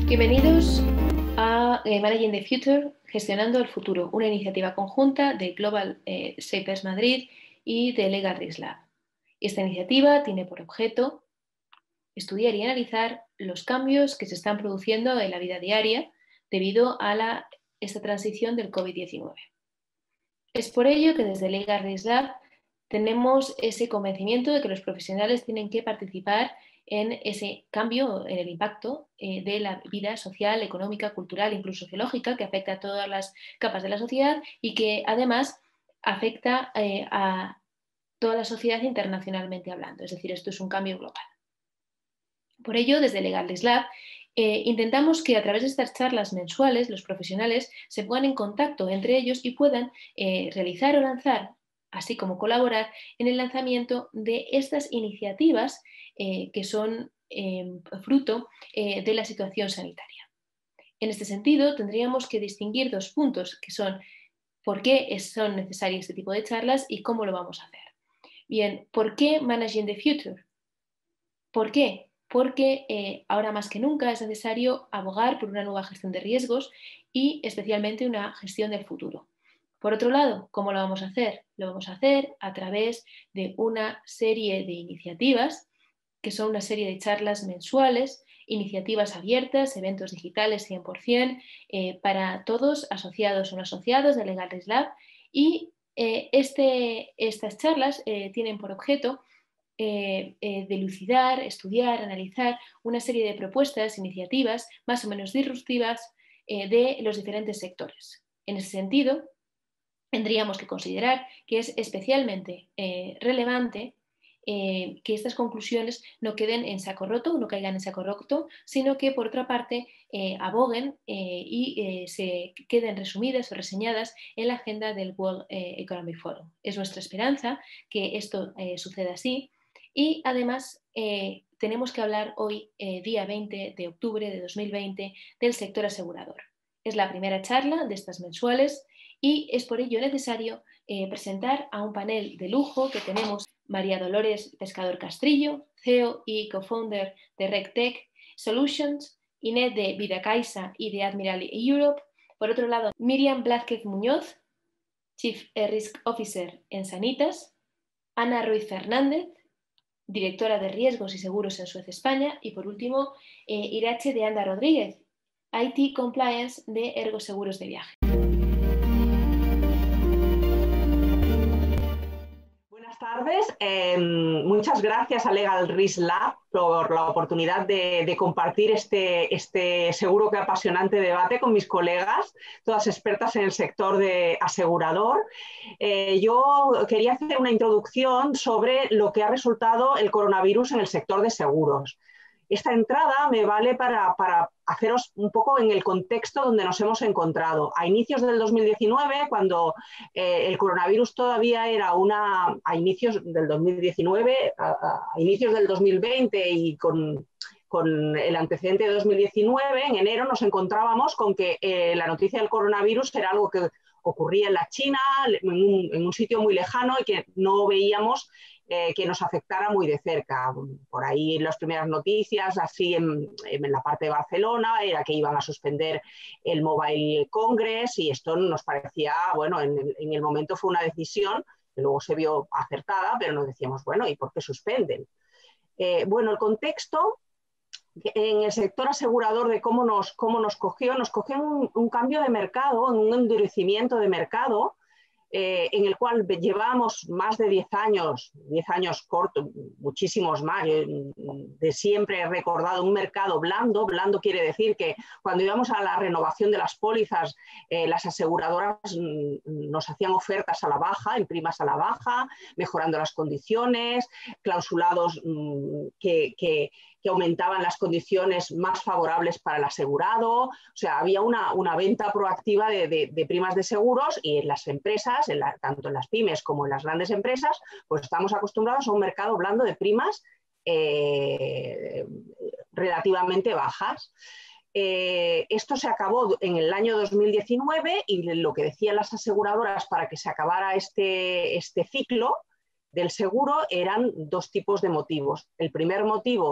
Bienvenidos a Managing the Future, Gestionando el Futuro, una iniciativa conjunta de Global Shapers Madrid y de Legal Risk Lab. Esta iniciativa tiene por objeto estudiar y analizar los cambios que se están produciendo en la vida diaria debido a esta transición del COVID-19. Es por ello que desde Legal Risk Lab tenemos ese convencimiento de que los profesionales tienen que participar en ese cambio, en el impacto de la vida social, económica, cultural, incluso sociológica, que afecta a todas las capas de la sociedad y que además afecta a toda la sociedad internacionalmente hablando. Es decir, esto es un cambio global. Por ello, desde Legal Risk Lab intentamos que a través de estas charlas mensuales los profesionales se pongan en contacto entre ellos y puedan realizar o lanzar, así como colaborar en el lanzamiento de estas iniciativas que son fruto de la situación sanitaria. En este sentido, tendríamos que distinguir dos puntos, que son por qué son necesarias este tipo de charlas y cómo lo vamos a hacer. Bien, ¿por qué Managing the Future? ¿Por qué? Porque ahora más que nunca es necesario abogar por una nueva gestión de riesgos y especialmente una gestión del futuro. Por otro lado, ¿cómo lo vamos a hacer? Lo vamos a hacer a través de una serie de iniciativas, que son una serie de charlas mensuales, iniciativas abiertas, eventos digitales 100%, para todos, asociados o no asociados de Legal Risk Lab. Y estas charlas tienen por objeto dilucidar, estudiar, analizar una serie de propuestas, iniciativas más o menos disruptivas de los diferentes sectores. En ese sentido, tendríamos que considerar que es especialmente relevante que estas conclusiones no queden en saco roto, no caigan en saco roto, sino que por otra parte aboguen y se queden resumidas o reseñadas en la agenda del World Economic Forum. Es nuestra esperanza que esto suceda así y además tenemos que hablar hoy, día 20 de octubre de 2020, del sector asegurador. Es la primera charla de estas mensuales y es por ello necesario presentar a un panel de lujo que tenemos María Dolores Pescador Castrillo, CEO y co-founder de RegTech Solutions, Inés de Vidacaisa y de Admiral Europe. Por otro lado, Miriam Blázquez Muñoz, Chief Risk Officer en Sanitas, Ana Ruiz Fernández, directora de Riesgos y Seguros en Suez España, y por último, Irache de Anda Rodríguez, IT Compliance de Ergo Seguros de Viaje. Buenas tardes. Muchas gracias a Legal Risk Lab por la oportunidad de compartir este seguro que apasionante debate con mis colegas, todas expertas en el sector de asegurador. Yo quería hacer una introducción sobre lo que ha resultado el coronavirus en el sector de seguros. Esta entrada me vale para haceros un poco en el contexto donde nos hemos encontrado. A inicios del 2019, cuando el coronavirus todavía era a inicios del 2019, a inicios del 2020 y con el antecedente de 2019, en enero nos encontrábamos con que la noticia del coronavirus era algo que ocurría en la China, en un sitio muy lejano y que no veíamos que nos afectara muy de cerca. Por ahí las primeras noticias, así en la parte de Barcelona, era que iban a suspender el Mobile Congress y esto nos parecía, bueno, en el momento fue una decisión que luego se vio acertada, pero nos decíamos, bueno, ¿y por qué suspenden? Bueno, el contexto en el sector asegurador de cómo nos cogió un cambio de mercado, un endurecimiento de mercado, en el cual llevamos más de 10 años cortos, muchísimos más. De siempre he recordado un mercado blando. Blando quiere decir que cuando íbamos a la renovación de las pólizas, las aseguradoras nos hacían ofertas a la baja, en primas a la baja, mejorando las condiciones, clausulados que aumentaban las condiciones más favorables para el asegurado. O sea, había una venta proactiva de primas de seguros y en las empresas, tanto en las pymes como en las grandes empresas, pues estamos acostumbrados a un mercado blando de primas relativamente bajas. Esto se acabó en el año 2019 y lo que decían las aseguradoras para que se acabara este ciclo del seguro eran dos tipos de motivos. El primer motivo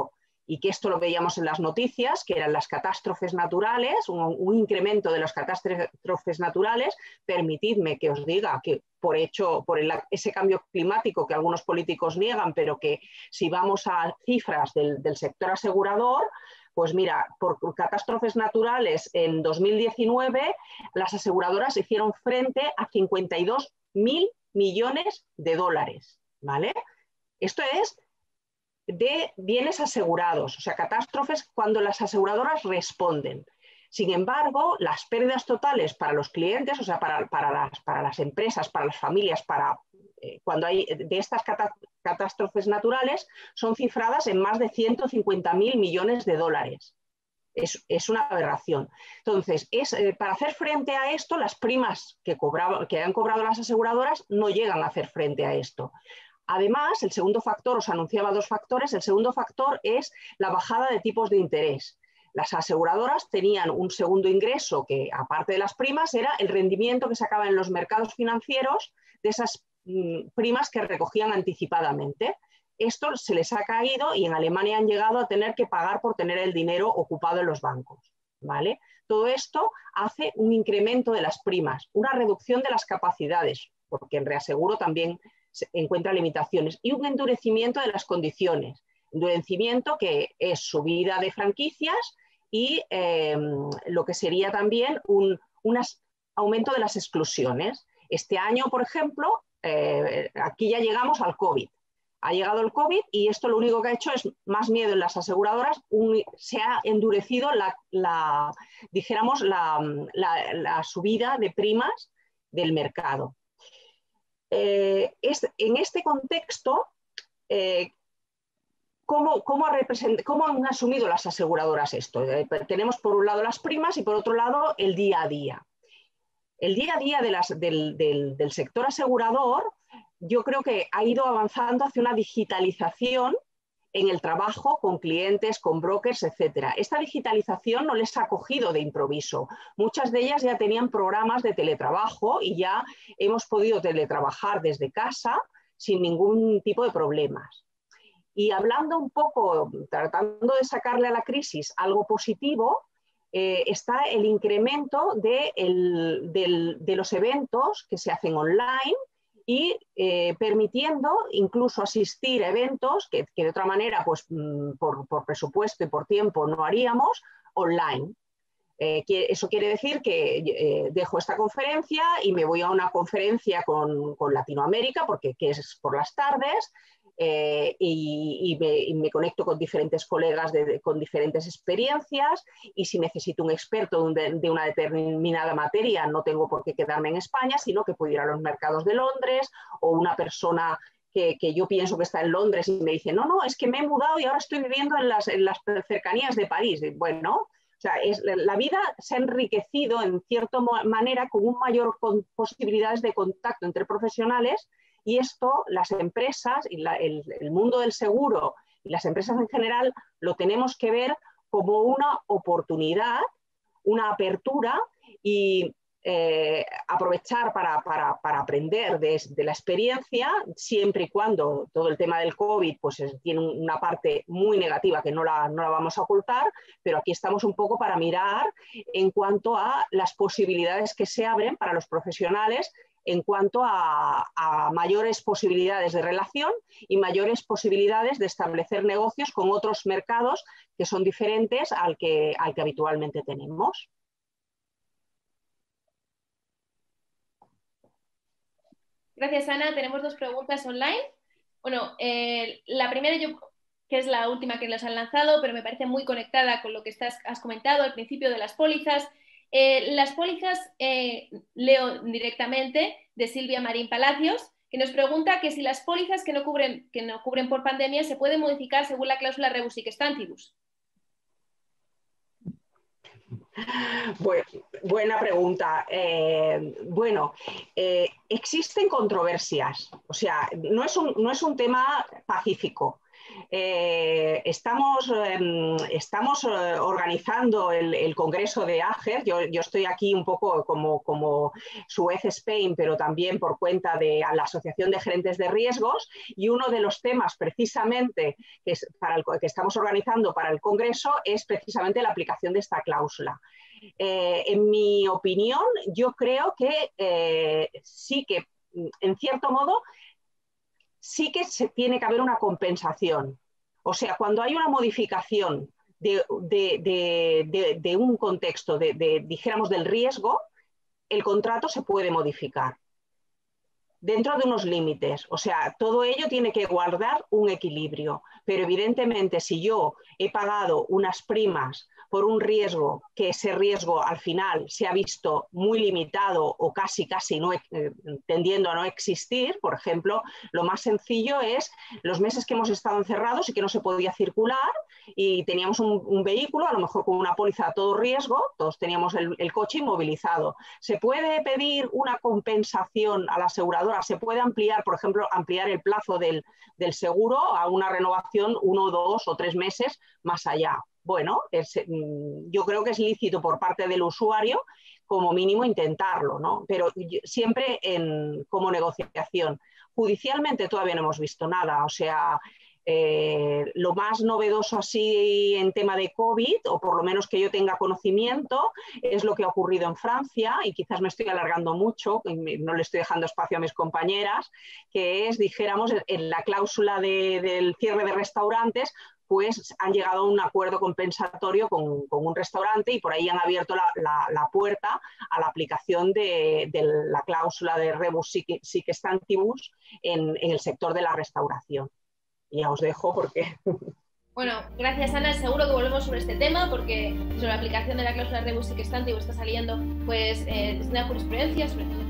y que esto lo veíamos en las noticias, que eran las catástrofes naturales, un incremento de las catástrofes naturales. Permitidme que os diga que ese cambio climático que algunos políticos niegan, pero que si vamos a cifras del sector asegurador, pues mira, por catástrofes naturales en 2019 las aseguradoras hicieron frente a 52.000 millones de dólares, ¿vale? Esto es de bienes asegurados, o sea, catástrofes cuando las aseguradoras responden. Sin embargo, las pérdidas totales para los clientes, o sea, para las empresas, para las familias, cuando hay de estas catástrofes naturales, son cifradas en más de 150.000 millones de dólares. Es una aberración. Entonces, para hacer frente a esto, las primas que han cobrado las aseguradoras no llegan a hacer frente a esto. Además, el segundo factor, os anunciaba dos factores, el segundo factor es la bajada de tipos de interés. Las aseguradoras tenían un segundo ingreso que, aparte de las primas, era el rendimiento que sacaba en los mercados financieros de esas primas que recogían anticipadamente. Esto se les ha caído y en Alemania han llegado a tener que pagar por tener el dinero ocupado en los bancos, ¿vale? Todo esto hace un incremento de las primas, una reducción de las capacidades, porque el reaseguro también se encuentra limitaciones, y un endurecimiento de las condiciones. Endurecimiento que es subida de franquicias y lo que sería también un aumento de las exclusiones. Este año, por ejemplo, aquí ya llegamos al COVID. Ha llegado el COVID y esto lo único que ha hecho es más miedo en las aseguradoras. Se ha endurecido la subida de primas del mercado. En este contexto, ¿cómo han asumido las aseguradoras esto? Tenemos por un lado las primas y por otro lado el día a día. El día a día del sector asegurador, yo creo que ha ido avanzando hacia una digitalización en el trabajo con clientes, con brokers, etc. Esta digitalización no les ha cogido de improviso. Muchas de ellas ya tenían programas de teletrabajo y ya hemos podido teletrabajar desde casa sin ningún tipo de problemas. Y hablando un poco, tratando de sacarle a la crisis algo positivo, está el incremento de los eventos que se hacen online y permitiendo incluso asistir a eventos que de otra manera, pues, por presupuesto y por tiempo no haríamos, online. Eso quiere decir que dejo esta conferencia y me voy a una conferencia con Latinoamérica, que es por las tardes, y me conecto con diferentes colegas con diferentes experiencias, y si necesito un experto de una determinada materia no tengo por qué quedarme en España, sino que puedo ir a los mercados de Londres, o una persona que yo pienso que está en Londres y me dice, no, es que me he mudado y ahora estoy viviendo en las cercanías de París. Bueno, o sea, la vida se ha enriquecido en cierta manera con un mayor posibilidades de contacto entre profesionales, y esto las empresas y el mundo del seguro y las empresas en general lo tenemos que ver como una oportunidad, una apertura, y aprovechar para aprender de la experiencia, siempre y cuando todo el tema del COVID pues tiene una parte muy negativa que no la vamos a ocultar, pero aquí estamos un poco para mirar en cuanto a las posibilidades que se abren para los profesionales, en cuanto a mayores posibilidades de relación y mayores posibilidades de establecer negocios con otros mercados que son diferentes al que habitualmente tenemos. Gracias, Ana. Tenemos dos preguntas online. Bueno, la primera, que es la última que nos han lanzado, pero me parece muy conectada con lo que has comentado al principio de las pólizas. Las pólizas, leo directamente de Silvia Marín Palacios, que nos pregunta que si las pólizas que no cubren por pandemia se pueden modificar según la cláusula rebus sic stantibus. Buena pregunta. Existen controversias, o sea, no es un tema pacífico. Estamos organizando el Congreso de AGER. Yo estoy aquí un poco como Suez Spain, pero también por cuenta de la Asociación de Gerentes de Riesgos, y uno de los temas precisamente que estamos organizando para el Congreso es precisamente la aplicación de esta cláusula. En mi opinión, yo creo que sí que, en cierto modo, sí que se tiene que haber una compensación. O sea, cuando hay una modificación de un contexto, dijéramos, del riesgo, el contrato se puede modificar dentro de unos límites. O sea, todo ello tiene que guardar un equilibrio. Pero evidentemente, si yo he pagado unas primas por un riesgo, que ese riesgo al final se ha visto muy limitado o casi no, tendiendo a no existir, por ejemplo, lo más sencillo es los meses que hemos estado encerrados y que no se podía circular y teníamos un vehículo, a lo mejor con una póliza a todo riesgo, todos teníamos el coche inmovilizado. ¿Se puede pedir una compensación a la aseguradora? ¿Se puede ampliar, por ejemplo, ampliar el plazo del seguro a una renovación 1, 2 o 3 meses más allá? Bueno, yo creo que es lícito por parte del usuario como mínimo intentarlo, ¿no? Pero siempre como negociación. Judicialmente todavía no hemos visto nada, o sea, lo más novedoso así en tema de COVID, o por lo menos que yo tenga conocimiento, es lo que ha ocurrido en Francia, y quizás me estoy alargando mucho, no le estoy dejando espacio a mis compañeras, que es, dijéramos, en la cláusula del cierre de restaurantes, pues han llegado a un acuerdo compensatorio con un restaurante y por ahí han abierto la puerta a la aplicación de la cláusula de rebus sic stantibus en el sector de la restauración. Y ya os dejo porque... Bueno, gracias Ana, seguro que volvemos sobre este tema porque sobre la aplicación de la cláusula de rebus sic stantibus está saliendo pues desde la jurisprudencia sobre todo.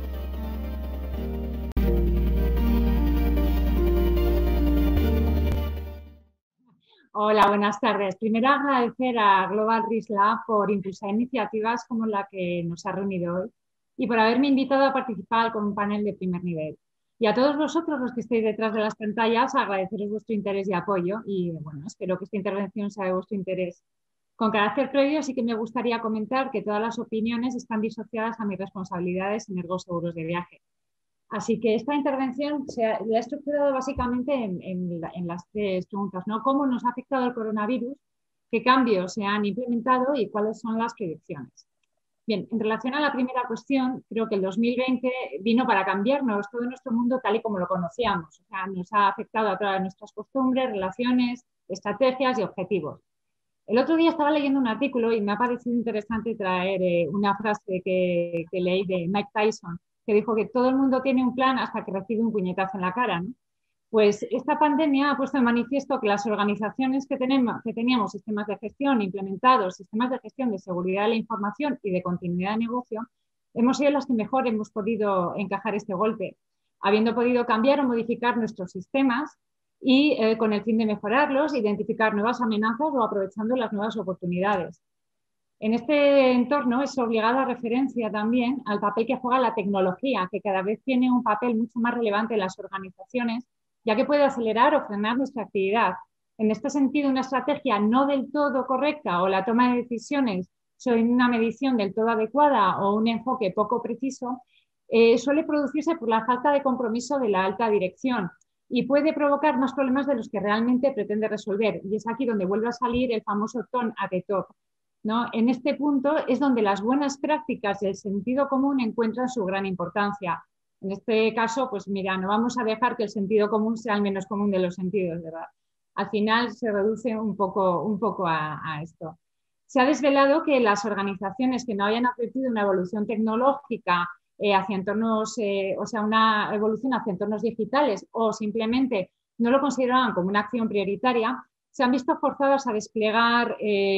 Hola, buenas tardes. Primero agradecer a Global Risk Lab por impulsar iniciativas como la que nos ha reunido hoy y por haberme invitado a participar con un panel de primer nivel. Y a todos vosotros los que estáis detrás de las pantallas, agradeceros vuestro interés y apoyo y bueno, espero que esta intervención sea de vuestro interés. Con carácter previo sí que me gustaría comentar que todas las opiniones están disociadas a mis responsabilidades en Ergo Seguros de Viaje. Así que esta intervención la he estructurado básicamente en las 3 preguntas, ¿no? ¿Cómo nos ha afectado el coronavirus? ¿Qué cambios se han implementado? ¿Y cuáles son las predicciones? Bien, en relación a la primera cuestión, creo que el 2020 vino para cambiarnos todo nuestro mundo tal y como lo conocíamos. O sea, nos ha afectado a todas nuestras costumbres, relaciones, estrategias y objetivos. El otro día estaba leyendo un artículo y me ha parecido interesante traer una frase que leí de Mike Tyson, que dijo que todo el mundo tiene un plan hasta que recibe un puñetazo en la cara, ¿no? Pues esta pandemia ha puesto en manifiesto que las organizaciones que teníamos sistemas de gestión implementados, sistemas de gestión de seguridad de la información y de continuidad de negocio, hemos sido las que mejor hemos podido encajar este golpe, habiendo podido cambiar o modificar nuestros sistemas y con el fin de mejorarlos, identificar nuevas amenazas o aprovechando las nuevas oportunidades. En este entorno es obligada referencia también al papel que juega la tecnología, que cada vez tiene un papel mucho más relevante en las organizaciones, ya que puede acelerar o frenar nuestra actividad. En este sentido, una estrategia no del todo correcta o la toma de decisiones sobre una medición del todo adecuada o un enfoque poco preciso suele producirse por la falta de compromiso de la alta dirección y puede provocar más problemas de los que realmente pretende resolver. Y es aquí donde vuelve a salir el famoso turn at the top, ¿no? En este punto es donde las buenas prácticas y el sentido común encuentran su gran importancia. En este caso, pues mira, no vamos a dejar que el sentido común sea el menos común de los sentidos, ¿verdad? Al final se reduce un poco a esto. Se ha desvelado que las organizaciones que no hayan advertido una evolución tecnológica hacia entornos, o sea, una evolución hacia entornos digitales o simplemente no lo consideraban como una acción prioritaria, se han visto forzadas a desplegar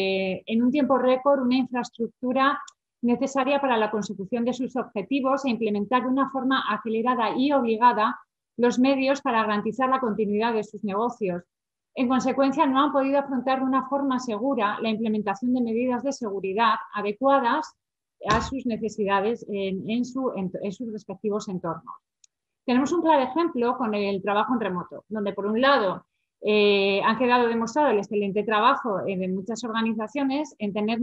en un tiempo récord una infraestructura necesaria para la consecución de sus objetivos e implementar de una forma acelerada y obligada los medios para garantizar la continuidad de sus negocios. En consecuencia, no han podido afrontar de una forma segura la implementación de medidas de seguridad adecuadas a sus necesidades en sus respectivos entornos. Tenemos un claro ejemplo con el trabajo en remoto, donde por un lado Han quedado demostrado el excelente trabajo de muchas organizaciones en tener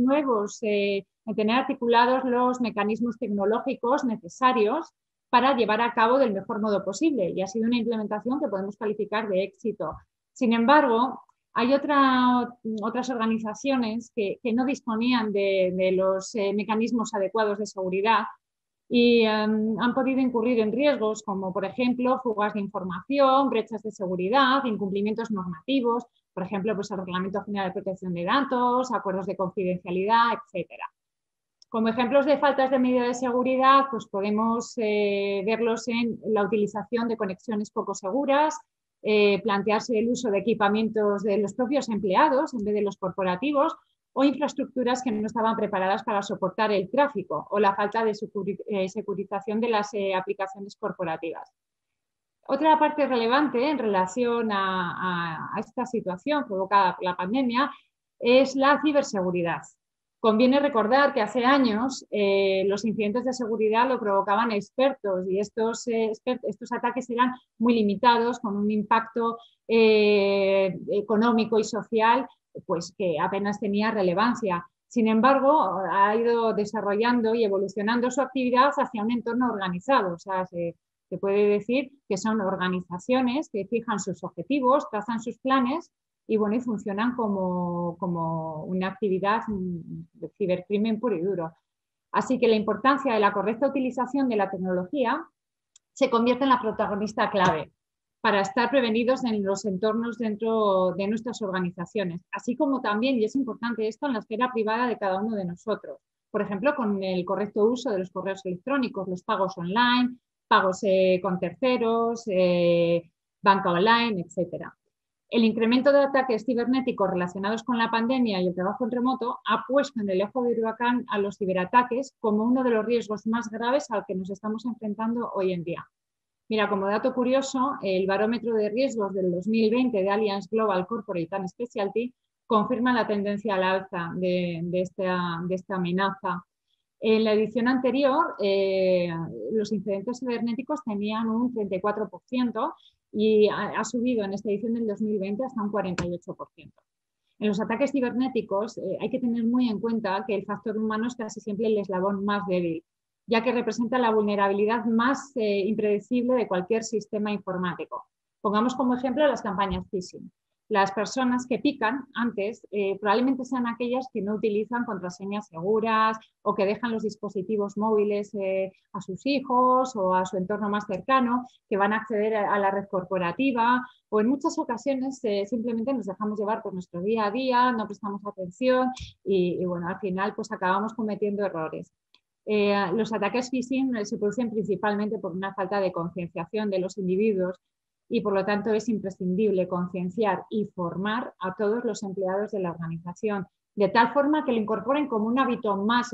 en tener articulados los mecanismos tecnológicos necesarios para llevar a cabo del mejor modo posible, y ha sido una implementación que podemos calificar de éxito. Sin embargo, hay otras organizaciones que no disponían de los mecanismos adecuados de seguridad y han podido incurrir en riesgos como, por ejemplo, fugas de información, brechas de seguridad, incumplimientos normativos, por ejemplo, pues el Reglamento General de Protección de Datos, acuerdos de confidencialidad, etcétera. Como ejemplos de faltas de medida de seguridad, pues podemos verlos en la utilización de conexiones poco seguras, plantearse el uso de equipamientos de los propios empleados en vez de los corporativos, o infraestructuras que no estaban preparadas para soportar el tráfico, o la falta de securización de las aplicaciones corporativas. Otra parte relevante en relación a esta situación provocada por la pandemia es la ciberseguridad. Conviene recordar que hace años los incidentes de seguridad lo provocaban expertos, y estos ataques eran muy limitados, con un impacto económico y social pues que apenas tenía relevancia. Sin embargo, ha ido desarrollando y evolucionando su actividad hacia un entorno organizado. O sea, se puede decir que son organizaciones que fijan sus objetivos, trazan sus planes y, bueno, y funcionan como una actividad de cibercrimen puro y duro. Así que la importancia de la correcta utilización de la tecnología se convierte en la protagonista clave para estar prevenidos en los entornos dentro de nuestras organizaciones, así como también, y es importante esto, en la esfera privada de cada uno de nosotros. Por ejemplo, con el correcto uso de los correos electrónicos, los pagos online, pagos con terceros, banca online, etcétera. El incremento de ataques cibernéticos relacionados con la pandemia y el trabajo en remoto ha puesto en el ojo del huracán a los ciberataques como uno de los riesgos más graves al que nos estamos enfrentando hoy en día. Mira, como dato curioso, el barómetro de riesgos del 2020 de Allianz Global Corporate and Specialty confirma la tendencia al alza de esta amenaza. En la edición anterior, los incidentes cibernéticos tenían un 34% y ha subido en esta edición del 2020 hasta un 48%. En los ataques cibernéticos hay que tener muy en cuenta que el factor humano es casi siempre el eslabón más débil, ya que representa la vulnerabilidad más impredecible de cualquier sistema informático. Pongamos como ejemplo las campañas phishing. Las personas que pican antes probablemente sean aquellas que no utilizan contraseñas seguras o que dejan los dispositivos móviles a sus hijos o a su entorno más cercano, que van a acceder a la red corporativa, o en muchas ocasiones simplemente nos dejamos llevar por nuestro día a día, no prestamos atención y bueno, al final pues acabamos cometiendo errores. Los ataques phishing se producen principalmente por una falta de concienciación de los individuos, y por lo tanto es imprescindible concienciar y formar a todos los empleados de la organización, de tal forma que lo incorporen como un hábito más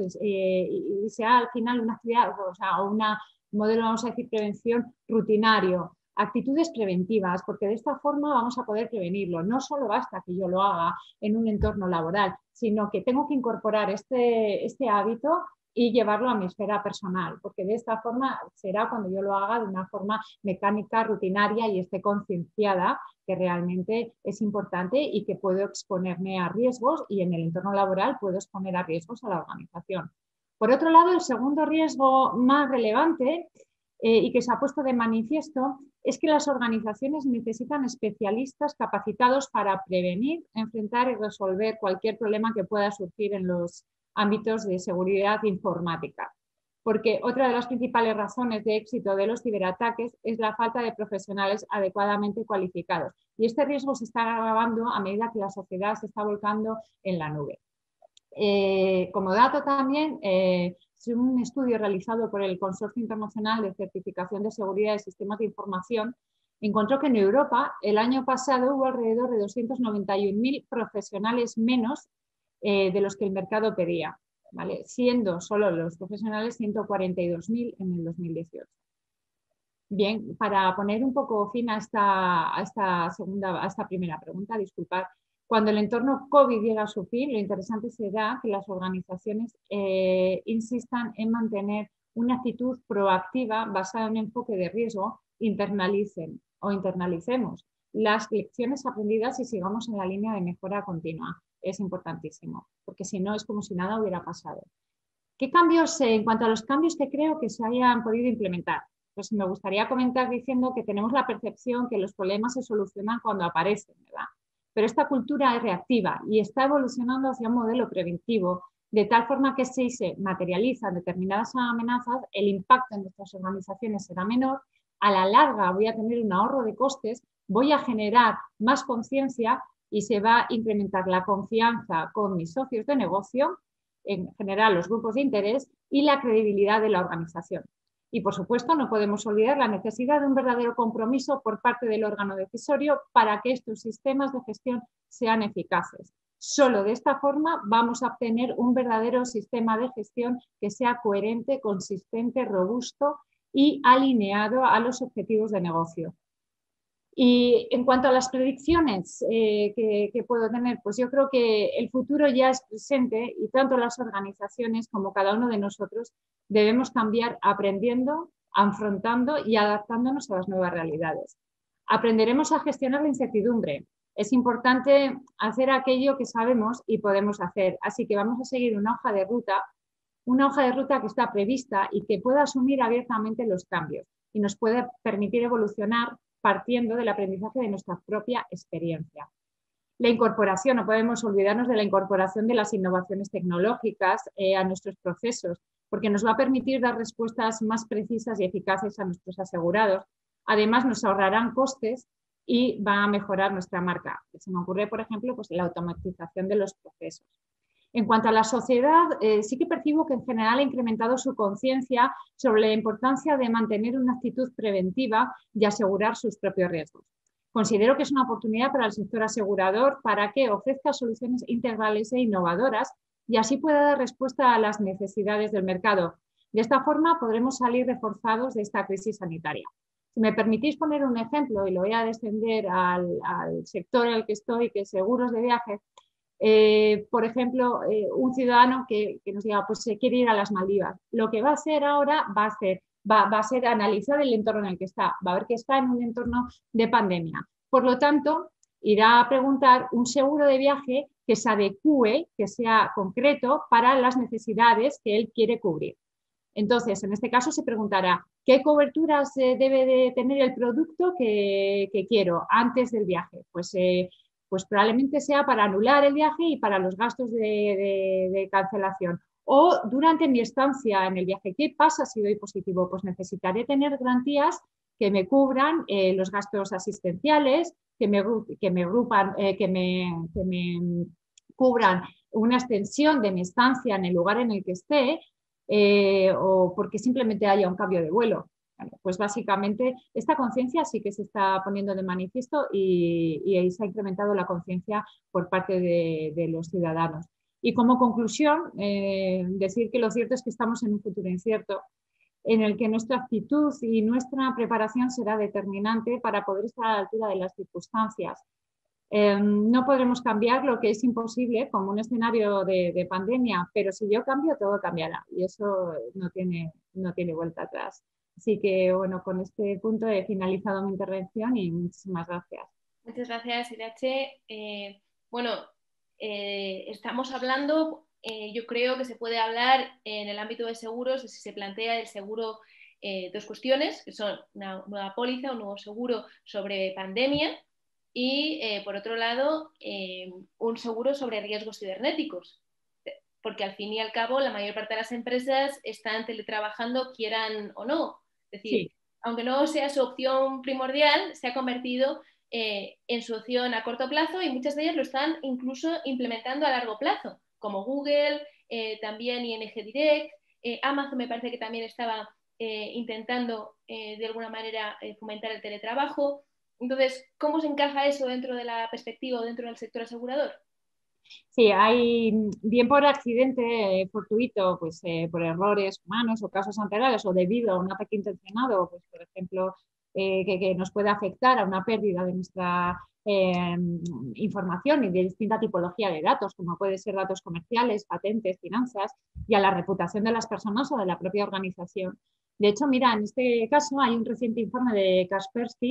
y sea al final una actividad, o sea, un modelo, vamos a decir, prevención rutinario, actitudes preventivas, porque de esta forma vamos a poder prevenirlo. No solo basta que yo lo haga en un entorno laboral, sino que tengo que incorporar este hábito y llevarlo a mi esfera personal, porque de esta forma será cuando yo lo haga de una forma mecánica, rutinaria y esté concienciada que realmente es importante y que puedo exponerme a riesgos, y en el entorno laboral puedo exponer a riesgos a la organización. Por otro lado, el segundo riesgo más relevante y que se ha puesto de manifiesto es que las organizaciones necesitan especialistas capacitados para prevenir, enfrentar y resolver cualquier problema que pueda surgir en los ámbitos de seguridad informática. Porque otra de las principales razones de éxito de los ciberataques es la falta de profesionales adecuadamente cualificados. Y este riesgo se está agravando a medida que la sociedad se está volcando en la nube. Como dato también, un estudio realizado por el Consorcio Internacional de Certificación de Seguridad de Sistemas de Información encontró que en Europa el año pasado hubo alrededor de 291.000 profesionales menos de los que el mercado pedía, ¿vale? Siendo solo los profesionales 142.000 en el 2018. Bien, para poner un poco fin a esta primera pregunta, disculpad, cuando el entorno COVID llega a su fin, lo interesante será que las organizaciones insistan en mantener una actitud proactiva basada en un enfoque de riesgo, internalicemos las lecciones aprendidas y sigamos en la línea de mejora continua. Es importantísimo, porque si no es como si nada hubiera pasado. ¿Qué cambios, en cuanto a los cambios que creo que se hayan podido implementar? Pues me gustaría comentar diciendo que tenemos la percepción que los problemas se solucionan cuando aparecen, ¿verdad? Pero esta cultura es reactiva y está evolucionando hacia un modelo preventivo, de tal forma que si se materializan determinadas amenazas, el impacto en nuestras organizaciones será menor, a la larga voy a tener un ahorro de costes, voy a generar más conciencia y se va a incrementar la confianza con mis socios de negocio, en general los grupos de interés, y la credibilidad de la organización. Y, por supuesto, no podemos olvidar la necesidad de un verdadero compromiso por parte del órgano decisorio para que estos sistemas de gestión sean eficaces. Solo de esta forma vamos a obtener un verdadero sistema de gestión que sea coherente, consistente, robusto y alineado a los objetivos de negocio. Y en cuanto a las predicciones que puedo tener, pues yo creo que el futuro ya es presente y tanto las organizaciones como cada uno de nosotros debemos cambiar aprendiendo, afrontando y adaptándonos a las nuevas realidades. Aprenderemos a gestionar la incertidumbre. Es importante hacer aquello que sabemos y podemos hacer, así que vamos a seguir una hoja de ruta que está prevista y que pueda asumir abiertamente los cambios y nos puede permitir evolucionar partiendo del aprendizaje de nuestra propia experiencia. La incorporación, no podemos olvidarnos de la incorporación de las innovaciones tecnológicas a nuestros procesos, porque nos va a permitir dar respuestas más precisas y eficaces a nuestros asegurados. Además, nos ahorrarán costes y va a mejorar nuestra marca. Se me ocurre, por ejemplo, pues, la automatización de los procesos. En cuanto a la sociedad, sí que percibo que en general ha incrementado su conciencia sobre la importancia de mantener una actitud preventiva y asegurar sus propios riesgos. Considero que es una oportunidad para el sector asegurador para que ofrezca soluciones integrales e innovadoras y así pueda dar respuesta a las necesidades del mercado. De esta forma podremos salir reforzados de esta crisis sanitaria. Si me permitís poner un ejemplo, y lo voy a descender al sector en el que estoy, que es seguros de viaje. Por ejemplo, un ciudadano que nos diga, pues se quiere ir a las Maldivas. Lo que va a hacer ahora va a ser analizar el entorno en el que está, va a ver que está en un entorno de pandemia. Por lo tanto, irá a preguntar un seguro de viaje que se adecue, que sea concreto para las necesidades que él quiere cubrir. Entonces, en este caso se preguntará, ¿qué coberturas debe de tener el producto que quiero antes del viaje? Pues probablemente sea para anular el viaje y para los gastos de cancelación. O durante mi estancia en el viaje, ¿qué pasa si doy positivo? Pues necesitaré tener garantías que me cubran los gastos asistenciales, que me cubran una extensión de mi estancia en el lugar en el que esté, o porque simplemente haya un cambio de vuelo. Pues básicamente esta conciencia sí que se está poniendo de manifiesto y ahí se ha incrementado la conciencia por parte de los ciudadanos. Y como conclusión, decir que lo cierto es que estamos en un futuro incierto en el que nuestra actitud y nuestra preparación será determinante para poder estar a la altura de las circunstancias. No podremos cambiar lo que es imposible como un escenario de pandemia, pero si yo cambio, todo cambiará y eso no tiene vuelta atrás. Así que, bueno, con este punto he finalizado mi intervención y muchísimas gracias. Muchas gracias, Irache. Estamos hablando, yo creo que se puede hablar en el ámbito de seguros, si se plantea el seguro, dos cuestiones, que son una nueva póliza, un nuevo seguro sobre pandemia y, por otro lado, un seguro sobre riesgos cibernéticos. Porque al fin y al cabo la mayor parte de las empresas están teletrabajando, quieran o no. Es decir, sí, aunque no sea su opción primordial, se ha convertido en su opción a corto plazo y muchas de ellas lo están incluso implementando a largo plazo, como Google, también ING Direct, Amazon me parece que también estaba intentando de alguna manera fomentar el teletrabajo. Entonces, ¿cómo se encaja eso dentro de la perspectiva o dentro del sector asegurador? Sí, hay, bien por accidente fortuito, pues por errores humanos o casos anteriores o debido a un ataque intencionado, pues por ejemplo, que nos puede afectar a una pérdida de nuestra información y de distinta tipología de datos, como puede ser datos comerciales, patentes, finanzas, y a la reputación de las personas o de la propia organización. De hecho, mira, en este caso hay un reciente informe de Kaspersky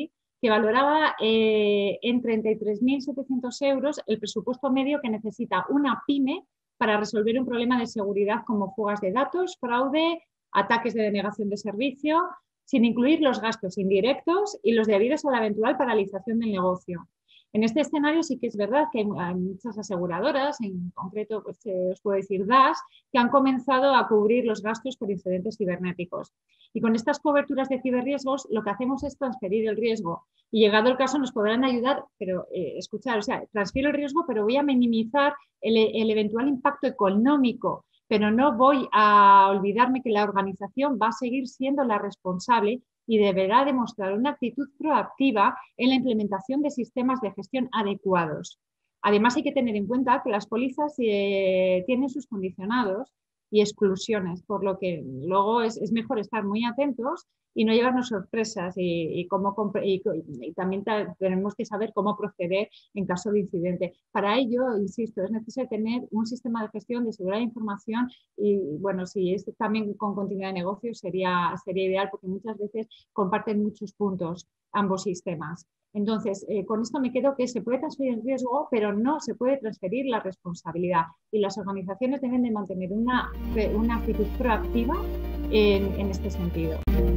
que valoraba en 33.700 euros el presupuesto medio que necesita una pyme para resolver un problema de seguridad como fugas de datos, fraude, ataques de denegación de servicio, sin incluir los gastos indirectos y los debidos a la eventual paralización del negocio. En este escenario sí que es verdad que hay muchas aseguradoras, en concreto pues, os puedo decir DAS, que han comenzado a cubrir los gastos por incidentes cibernéticos. Y con estas coberturas de ciberriesgos lo que hacemos es transferir el riesgo. Y llegado el caso nos podrán ayudar, pero escuchar, o sea, transfiero el riesgo, pero voy a minimizar el eventual impacto económico, pero no voy a olvidarme que la organización va a seguir siendo la responsable y deberá demostrar una actitud proactiva en la implementación de sistemas de gestión adecuados. Además, hay que tener en cuenta que las pólizas tienen sus condicionados y exclusiones, por lo que luego es mejor estar muy atentos y no llevarnos sorpresas y también tenemos que saber cómo proceder en caso de incidente. Para ello, insisto, es necesario tener un sistema de gestión de seguridad de información y, bueno, si es también con continuidad de negocio sería ideal porque muchas veces comparten muchos puntos ambos sistemas. Entonces, con esto me quedo que se puede transferir el riesgo, pero no se puede transferir la responsabilidad y las organizaciones deben de mantener una actitud proactiva en este sentido.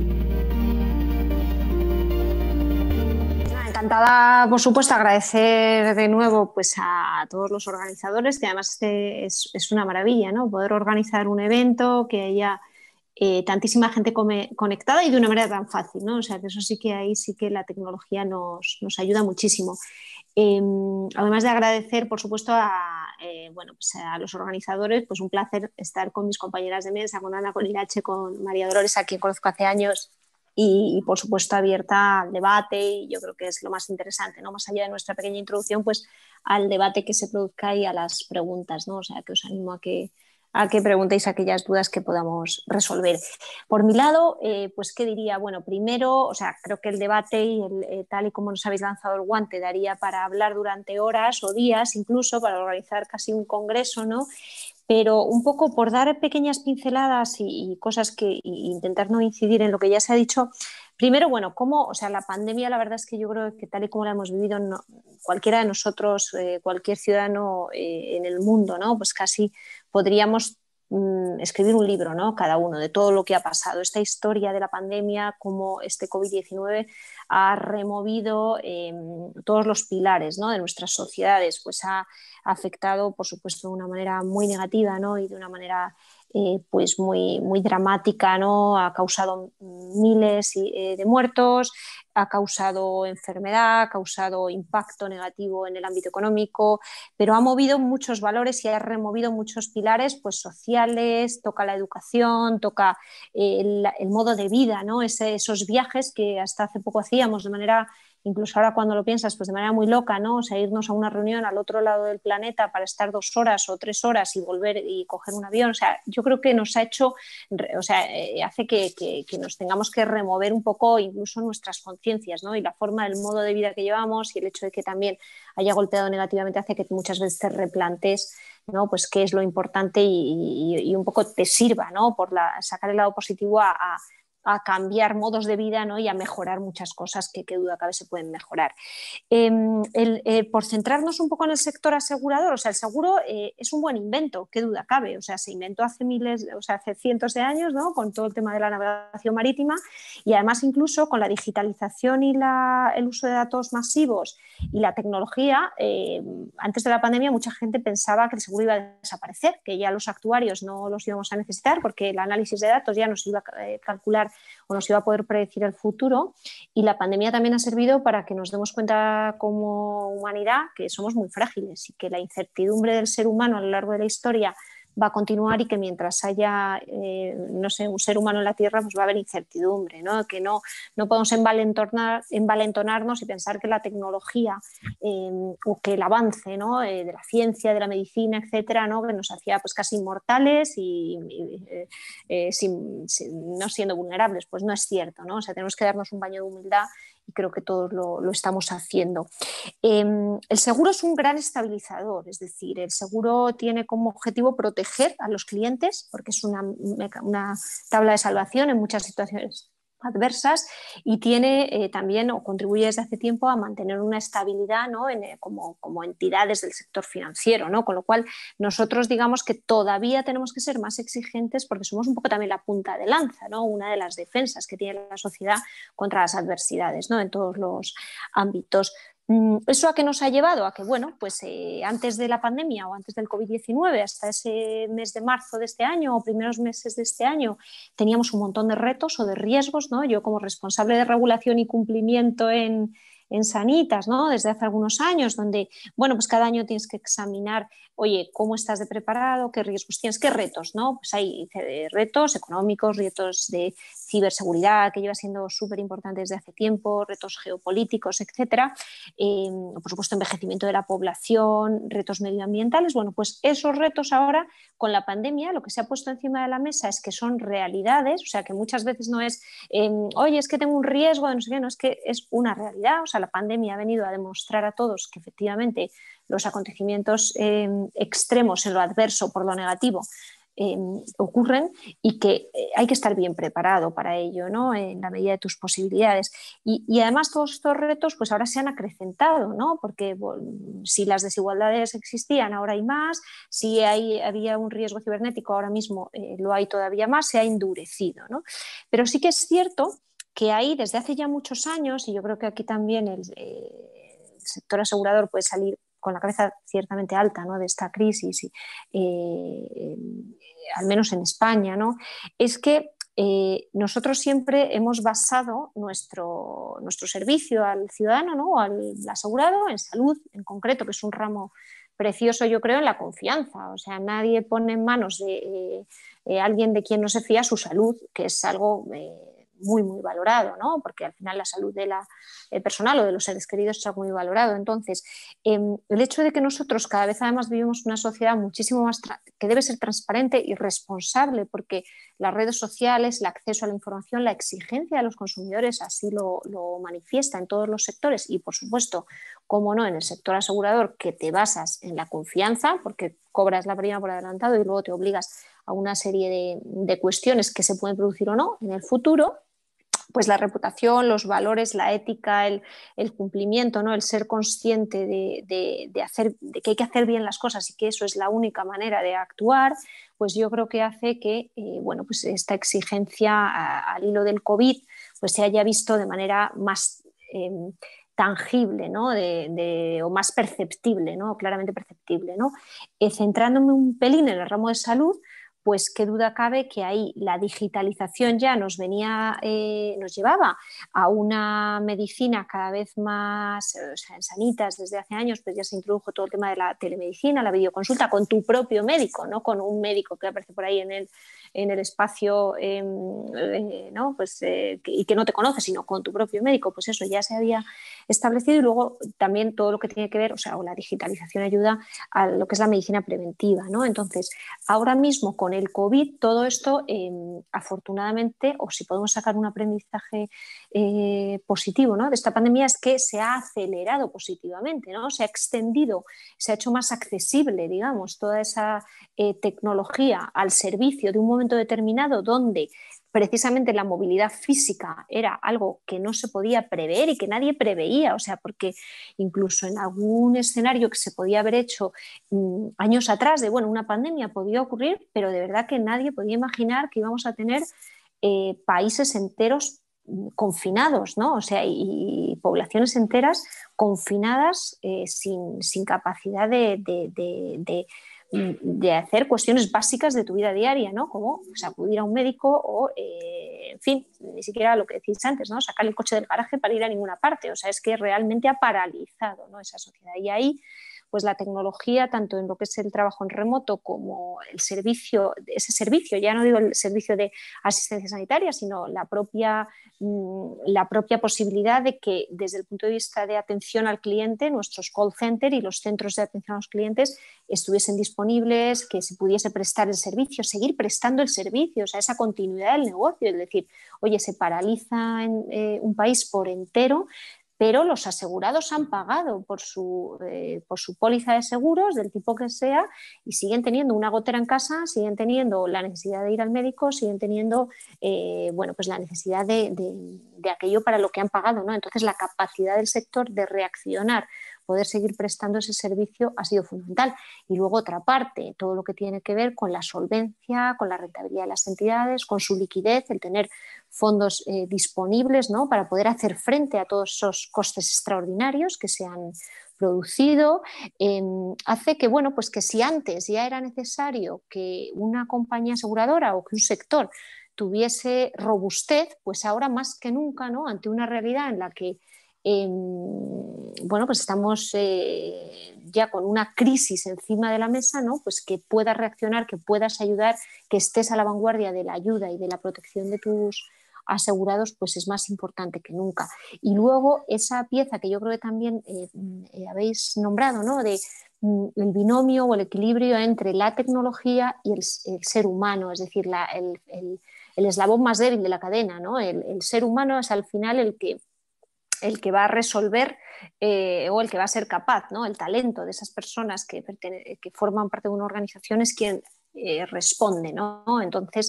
Encantada, por supuesto, agradecer de nuevo pues, a todos los organizadores, que además es una maravilla, ¿no? Poder organizar un evento, que haya tantísima gente conectada y de una manera tan fácil, ¿no? O sea, que eso sí que ahí sí que la tecnología nos ayuda muchísimo. Además de agradecer, por supuesto, pues a los organizadores, pues un placer estar con mis compañeras de mesa, con Ana, con Irache, con María Dolores, a quien conozco hace años, y por supuesto abierta al debate, y yo creo que es lo más interesante, ¿no? Más allá de nuestra pequeña introducción, pues al debate que se produzca y a las preguntas, ¿no? O sea, que os animo a que preguntéis aquellas dudas que podamos resolver. Por mi lado, pues qué diría, bueno, primero, o sea, creo que el debate y tal y como nos habéis lanzado el guante daría para hablar durante horas o días, incluso para organizar casi un congreso, ¿no? Pero un poco por dar pequeñas pinceladas y cosas que intentar no incidir en lo que ya se ha dicho. Primero, bueno, o sea, la pandemia, la verdad es que yo creo que tal y como la hemos vivido, cualquiera de nosotros, cualquier ciudadano en el mundo, ¿no? Pues casi podríamos escribir un libro, ¿no? Cada uno, de todo lo que ha pasado. Esta historia de la pandemia, cómo este COVID-19 ha removido todos los pilares, ¿no? De nuestras sociedades, pues ha afectado, por supuesto, de una manera muy negativa, ¿no? Y de una manera pues muy, muy dramática, ¿no? Ha causado miles de muertos, ha causado enfermedad, ha causado impacto negativo en el ámbito económico, pero ha movido muchos valores y ha removido muchos pilares pues, sociales, toca la educación, toca el modo de vida, ¿no? Esos viajes que hasta hace poco hacíamos de manera, incluso ahora cuando lo piensas, pues de manera muy loca, ¿no? O sea, irnos a una reunión al otro lado del planeta para estar 2 horas o 3 horas y volver y coger un avión. O sea, yo creo que nos ha hecho, o sea, hace que nos tengamos que remover un poco incluso nuestras conciencias, ¿no? Y la forma, el modo de vida que llevamos y el hecho de que también haya golpeado negativamente hace que muchas veces te replantes, ¿no? Pues qué es lo importante y un poco te sirva, ¿no? Por sacar el lado positivo a cambiar modos de vida, ¿no? Y a mejorar muchas cosas que duda cabe se pueden mejorar. Por centrarnos un poco en el sector asegurador, o sea, el seguro es un buen invento, qué duda cabe, o sea, se inventó hace hace cientos de años, ¿no? Con todo el tema de la navegación marítima y además incluso con la digitalización y el uso de datos masivos y la tecnología, antes de la pandemia mucha gente pensaba que el seguro iba a desaparecer, que ya los actuarios no los íbamos a necesitar porque el análisis de datos ya nos iba a calcular o nos iba a poder predecir el futuro, y la pandemia también ha servido para que nos demos cuenta como humanidad que somos muy frágiles y que la incertidumbre del ser humano a lo largo de la historia va a continuar y que mientras haya no sé, un ser humano en la Tierra pues va a haber incertidumbre, ¿no? Que no podemos envalentonarnos y pensar que la tecnología o que el avance, ¿no? De la ciencia, de la medicina, etcétera, ¿no? Que nos hacía pues casi inmortales y no siendo vulnerables, pues no es cierto, ¿no? O sea, tenemos que darnos un baño de humildad y creo que todos lo estamos haciendo. El seguro es un gran estabilizador, es decir, el seguro tiene como objetivo proteger a los clientes porque es una tabla de salvación en muchas situaciones adversas y tiene también o contribuye desde hace tiempo a mantener una estabilidad, ¿no? como entidades del sector financiero, ¿no? Con lo cual nosotros digamos que todavía tenemos que ser más exigentes porque somos un poco también la punta de lanza, ¿no? Una de las defensas que tiene la sociedad contra las adversidades, ¿no? En todos los ámbitos. ¿Eso a qué nos ha llevado? A que, bueno, pues antes de la pandemia o antes del COVID-19, hasta ese mes de marzo de este año o primeros meses de este año, teníamos un montón de retos o de riesgos, ¿no? Yo como responsable de regulación y cumplimiento en Sanitas, ¿no? Desde hace algunos años, donde, bueno, pues cada año tienes que examinar, oye, cómo estás de preparado, qué riesgos tienes, qué retos, ¿no? Pues hay retos económicos, retos de ciberseguridad, que lleva siendo súper importante desde hace tiempo, retos geopolíticos, etcétera. Por supuesto, envejecimiento de la población, retos medioambientales. Bueno, pues esos retos ahora, con la pandemia, lo que se ha puesto encima de la mesa es que son realidades, o sea, que muchas veces no es, oye, es que tengo un riesgo de no sé qué, no, es que es una realidad. O sea, la pandemia ha venido a demostrar a todos que efectivamente los acontecimientos extremos en lo adverso por lo negativo ocurren y que hay que estar bien preparado para ello, ¿no? En la medida de tus posibilidades. Y además todos estos retos pues ahora se han acrecentado, ¿no? Porque bueno, si las desigualdades existían, ahora hay más, si había un riesgo cibernético, ahora mismo lo hay todavía más, se ha endurecido, ¿no? Pero sí que es cierto que hay desde hace ya muchos años, y yo creo que aquí también el sector asegurador puede salir con la cabeza ciertamente alta, ¿no? De esta crisis, al menos en España, ¿no? Es que nosotros siempre hemos basado nuestro servicio al ciudadano, ¿no? Al asegurado en salud en concreto, que es un ramo precioso, yo creo, en la confianza. O sea, nadie pone en manos de alguien de quien no se fía su salud, que es algo muy, muy valorado, ¿no? Porque al final la salud de la personal o de los seres queridos es algo muy valorado. Entonces, el hecho de que nosotros cada vez además vivimos una sociedad muchísimo más que debe ser transparente y responsable, porque las redes sociales, el acceso a la información, la exigencia de los consumidores así lo manifiesta en todos los sectores y, por supuesto, cómo no, en el sector asegurador, que te basas en la confianza, porque cobras la prima por adelantado y luego te obligas a una serie de cuestiones que se pueden producir o no en el futuro, pues la reputación, los valores, la ética, el cumplimiento, ¿no? El ser consciente de que hay que hacer bien las cosas y que eso es la única manera de actuar, pues yo creo que hace que bueno, pues esta exigencia al hilo del COVID pues se haya visto de manera más tangible, ¿no? O más perceptible, ¿no? Claramente perceptible, ¿no? Centrándome un pelín en el ramo de salud, pues qué duda cabe que ahí la digitalización ya nos llevaba a una medicina cada vez más, o sea, en Sanitas desde hace años pues ya se introdujo todo el tema de la telemedicina, la videoconsulta con tu propio médico, no con un médico que aparece por ahí en el espacio, ¿no? Pues, y que no te conoce, sino con tu propio médico, pues eso ya se había establecido. Y luego también todo lo que tiene que ver, o sea, la digitalización ayuda a lo que es la medicina preventiva, ¿no? Entonces, ahora mismo con el COVID, todo esto, afortunadamente, o si podemos sacar un aprendizaje positivo, ¿no? De esta pandemia, es que se ha acelerado positivamente, ¿no? Se ha extendido, se ha hecho más accesible, digamos, toda esa tecnología al servicio de un momento determinado donde precisamente la movilidad física era algo que no se podía prever y que nadie preveía, o sea, porque incluso en algún escenario que se podía haber hecho años atrás de, bueno, una pandemia podía ocurrir, pero de verdad que nadie podía imaginar que íbamos a tener países enteros confinados, ¿no? O sea, y poblaciones enteras confinadas sin capacidad de hacer cuestiones básicas de tu vida diaria, ¿no? Como pues, acudir a un médico o, en fin, ni siquiera lo que decís antes, ¿no? Sacar el coche del garaje para ir a ninguna parte. O sea, es que realmente ha paralizado, ¿no? Esa sociedad. Y ahí, pues la tecnología, tanto en lo que es el trabajo en remoto como el servicio, ese servicio, ya no digo el servicio de asistencia sanitaria, sino la propia posibilidad de que desde el punto de vista de atención al cliente, nuestros call center y los centros de atención a los clientes estuviesen disponibles, que se pudiese prestar el servicio, seguir prestando el servicio, o sea, esa continuidad del negocio, es decir, oye, se paraliza en un país por entero, pero los asegurados han pagado por su póliza de seguros, del tipo que sea, y siguen teniendo una gotera en casa, siguen teniendo la necesidad de ir al médico, siguen teniendo bueno, pues la necesidad de aquello para lo que han pagado, ¿no? Entonces, la capacidad del sector de reaccionar, poder seguir prestando ese servicio ha sido fundamental. Y luego otra parte, todo lo que tiene que ver con la solvencia, con la rentabilidad de las entidades, con su liquidez, el tener fondos disponibles, ¿no?, para poder hacer frente a todos esos costes extraordinarios que se han producido, hace que, bueno, pues que si antes ya era necesario que una compañía aseguradora o que un sector tuviese robustez, pues ahora más que nunca, ¿no?, ante una realidad en la que bueno, pues estamos ya con una crisis encima de la mesa, ¿no?, pues que puedas reaccionar, que puedas ayudar, que estés a la vanguardia de la ayuda y de la protección de tus asegurados, pues es más importante que nunca. Y luego esa pieza que yo creo que también habéis nombrado, ¿no?, de el binomio o el equilibrio entre la tecnología y el ser humano, es decir, el eslabón más débil de la cadena, ¿no? El ser humano es al final el que va a resolver o el que va a ser capaz, ¿no? El talento de esas personas que forman parte de una organización es quien responde, ¿no? Entonces,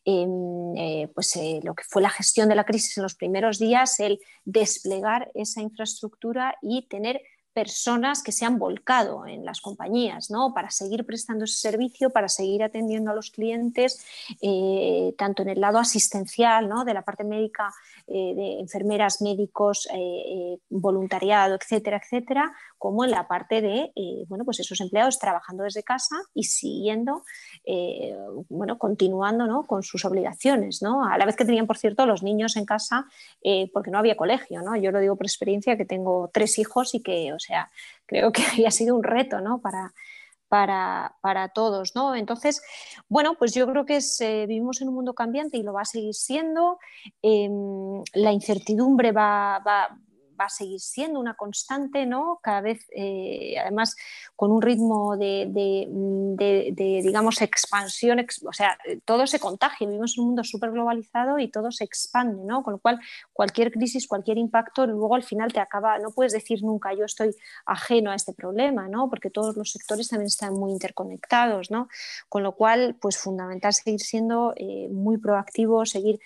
lo que fue la gestión de la crisis en los primeros días, el desplegar esa infraestructura y tener personas que se han volcado en las compañías, ¿no?, para seguir prestando ese servicio, para seguir atendiendo a los clientes, tanto en el lado asistencial, ¿no?, de la parte médica, de enfermeras, médicos, voluntariado, etcétera, etcétera, como en la parte de bueno, pues esos empleados trabajando desde casa y siguiendo, bueno, continuando, ¿no?, con sus obligaciones, ¿no?, a la vez que tenían, por cierto, los niños en casa, porque no había colegio, ¿no? Yo lo digo por experiencia, que tengo 3 hijos y que, o sea, creo que había sido un reto, ¿no?, para todos, ¿no? Entonces, bueno, pues yo creo que vivimos en un mundo cambiante y lo va a seguir siendo. La incertidumbre va a seguir siendo una constante, ¿no? Cada vez, además, con un ritmo digamos, expansión, o sea, todo se contagia, vivimos en un mundo súper globalizado y todo se expande, ¿no? Con lo cual, cualquier crisis, cualquier impacto, luego al final te acaba, no puedes decir nunca yo estoy ajeno a este problema, ¿no?, porque todos los sectores también están muy interconectados, ¿no? Con lo cual, pues fundamental seguir siendo muy proactivos, seguir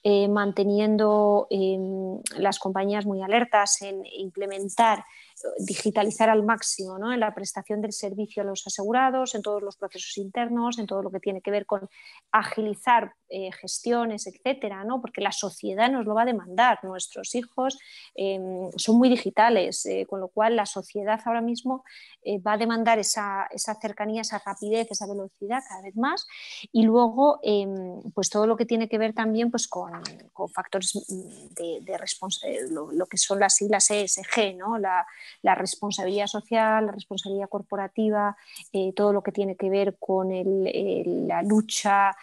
manteniendo las compañías muy alertas en implementar, digitalizar al máximo, ¿no?, en la prestación del servicio a los asegurados, en todos los procesos internos, en todo lo que tiene que ver con agilizar gestiones, etcétera, ¿no?, porque la sociedad nos lo va a demandar. Nuestros hijos son muy digitales, con lo cual la sociedad ahora mismo va a demandar esa cercanía, esa rapidez, esa velocidad cada vez más. Y luego, pues todo lo que tiene que ver también, pues con factores de responsabilidad, lo que son las siglas ESG, ¿no?, la responsabilidad social, la responsabilidad corporativa, todo lo que tiene que ver con la lucha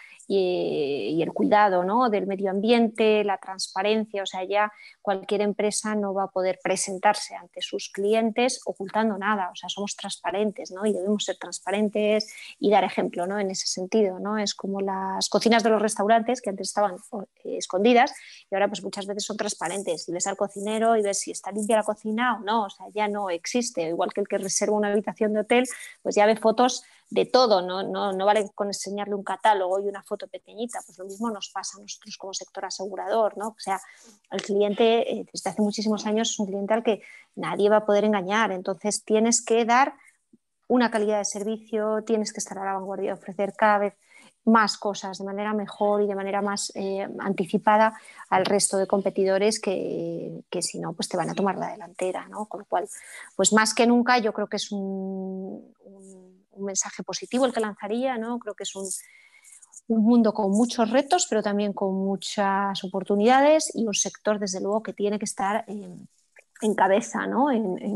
y el cuidado, ¿no?, del medio ambiente, la transparencia. O sea, ya cualquier empresa no va a poder presentarse ante sus clientes ocultando nada. O sea, somos transparentes, ¿no?, y debemos ser transparentes y dar ejemplo, ¿no?, en ese sentido, ¿no? Es como las cocinas de los restaurantes, que antes estaban escondidas y ahora pues muchas veces son transparentes, y ves al cocinero y ves si está limpia la cocina o no. O sea, ya no existe. Igual que el que reserva una habitación de hotel, pues ya ve fotos de todo, no vale con enseñarle un catálogo y una foto pequeñita. Pues lo mismo nos pasa a nosotros como sector asegurador, ¿no? O sea, el cliente desde hace muchísimos años es un cliente al que nadie va a poder engañar. Entonces tienes que dar una calidad de servicio, tienes que estar a la vanguardia de ofrecer cada vez más cosas de manera mejor y de manera más anticipada al resto de competidores que si no, pues te van a tomar la delantera, ¿no? Con lo cual, pues más que nunca yo creo que es un mensaje positivo el que lanzaría, ¿no? Creo que es un mundo con muchos retos, pero también con muchas oportunidades, y un sector, desde luego, que tiene que estar en cabeza, ¿no?,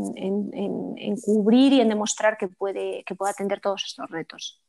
en cubrir y en demostrar que puede atender todos estos retos.